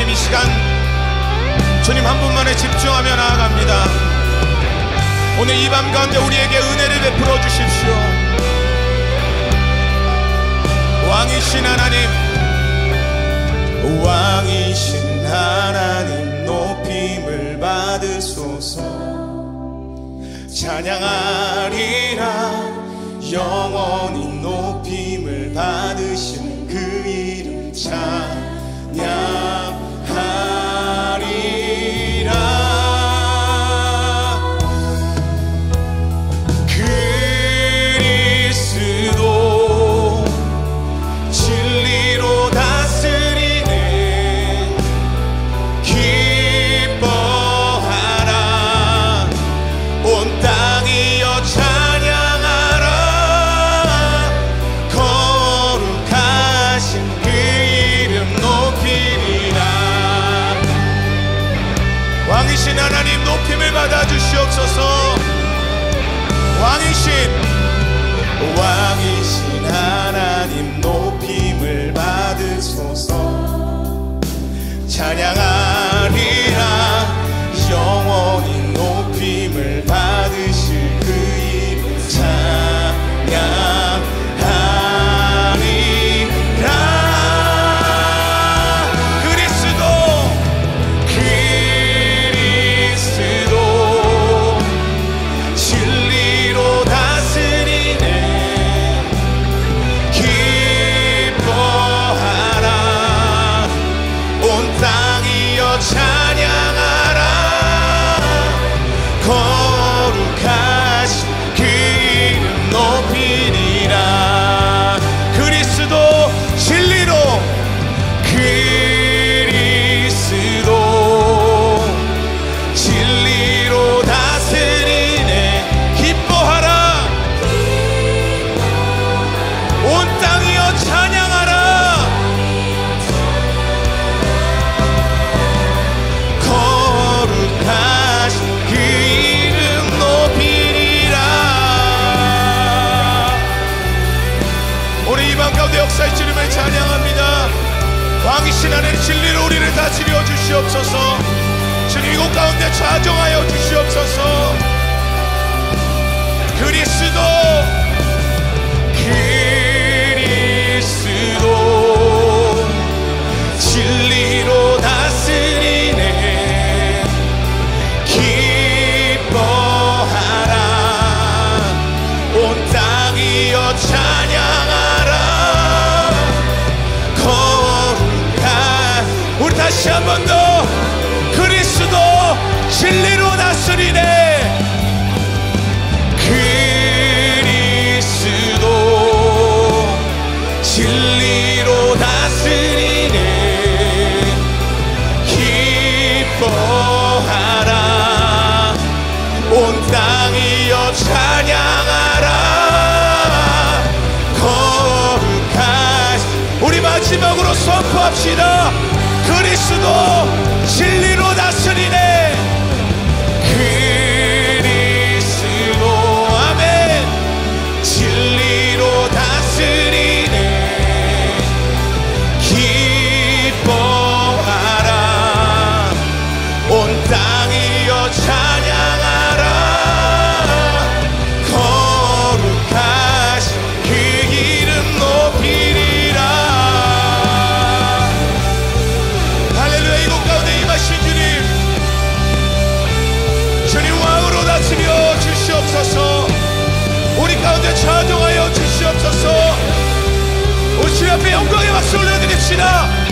이 시간 주님 한 분만에 집중하며 나아갑니다. 오늘 이 밤 가운데 우리에게 은혜를 베풀어 주십시오. 왕이신 하나님, 왕이신 하나님 높임을 받으소서. 찬양하리라 영원히 높임을 받으신 그 이름 찬양하리라. 그리스도 진리로 다스리네. 기뻐하라 온 땅이여 찬양하라. 거룩하신 그 이름 높이리라. 왕이신 하나님 높임을 받아 주시옵소서. 왕이신 하나님 높임을 받으소서. 찬양하리라 영원히 높임을 받으실 그 이름 찬양하리라. 그리스도 진리로 다스리네. 기뻐하라 온 땅이여 찬양하라. 거룩하신 그 이름 높이리라. 그리스도 진리로 다스리네. 기뻐하라 온 땅이여 찬양하라. 거룩하신 그 이름 높이리라. 오늘 이 밤 가운데 역사의 주님을 찬양합니다. 왕이신 하나님 진리로 우리를 다스려 주시옵소서. 주님 이곳 가운데 좌정하여 주시옵소서. 그리스도 진리로 다스리네. 기뻐하라 온 땅이여 찬양하라. 거룩한 우리 다시 한 번 더. 그리스도 진리로 다스리네. 그리스도 진리로 다스리네. 기뻐하라 온 땅이여 찬양하라. 거룩한 우리 마지막으로 선포합시다. 그리스도 진리로 다스리네. 그리스도 아멘. 진리로 다스리네. 기뻐하라 온 땅이여 찬양하라. 거룩하신 그 이름 높이리라. 할렐루야. 이곳 가운데 임하신 주님 왕으로 다스려 주시옵소서. 우리 가운데 좌정하여 주시옵소서. 우리 주님 앞에 영광의 박수 올려드립시다.